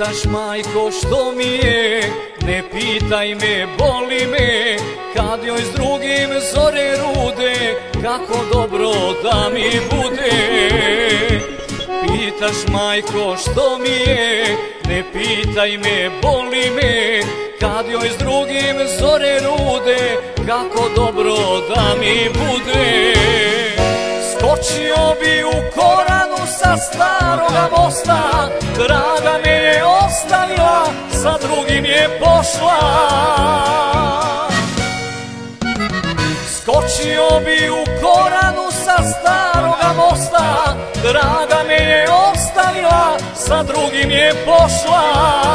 Pitaš majko što mi je, ne pitaj me, boli me, kad joj s drugim zore rude, kako dobro da mi bude. Pitaš majko što mi je, ne pitaj me, boli me, kad joj s drugim zore rude, kako dobro da mi bude. Skočio bi u Koranu sa staroga mosta, draga me je ostavila, sa drugim je pošla. Skočio bi u Koranu sa staroga mosta, draga me je ostavila, sa drugim je pošla.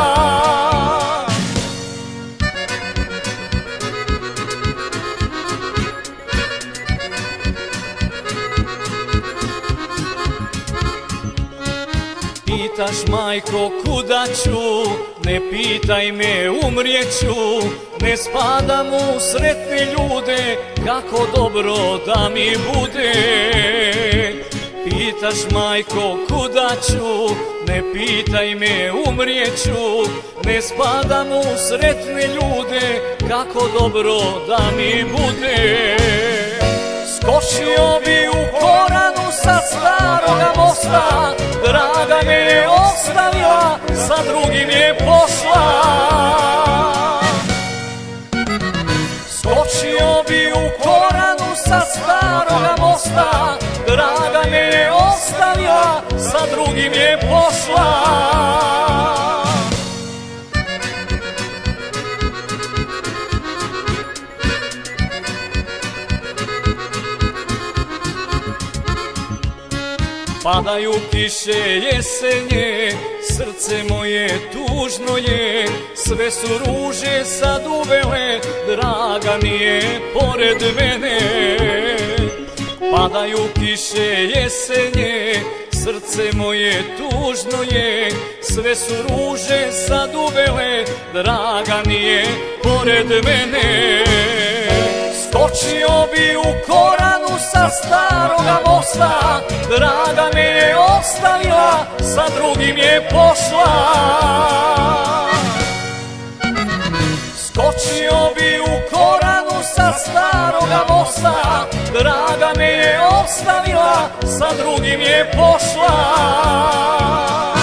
Pitaš majko kuda ću, ne pitaj me, umrijeću, ne spadam u sretne ljude, kako dobro da mi bude. Pitaš majko kuda ću, ne pitaj me, umrijeću, ne spadam u sretne ljude, kako dobro da mi bude. Skočio bi u Koranu sa staroga mosta, draga me je ostavila, sa drugim je pošla. Skočio bi u Koranu sa staroga mosta, draga me je ostavila, sa drugim je pošla. Padaju kiše jesenje, srce moje tužno je, sve su ruže sad uvele, draga mi je pored mene. Padaju kiše jesenje, srce moje tužno je, sve su ruže sad uvele, draga mi je pored mene. Skočio bi u Koranu sa staroga mosta, draga me je ostavila, sa drugim je pošla. Skočio bi u Koranu sa staroga mosta, draga me je ostavila, sa drugim je pošla.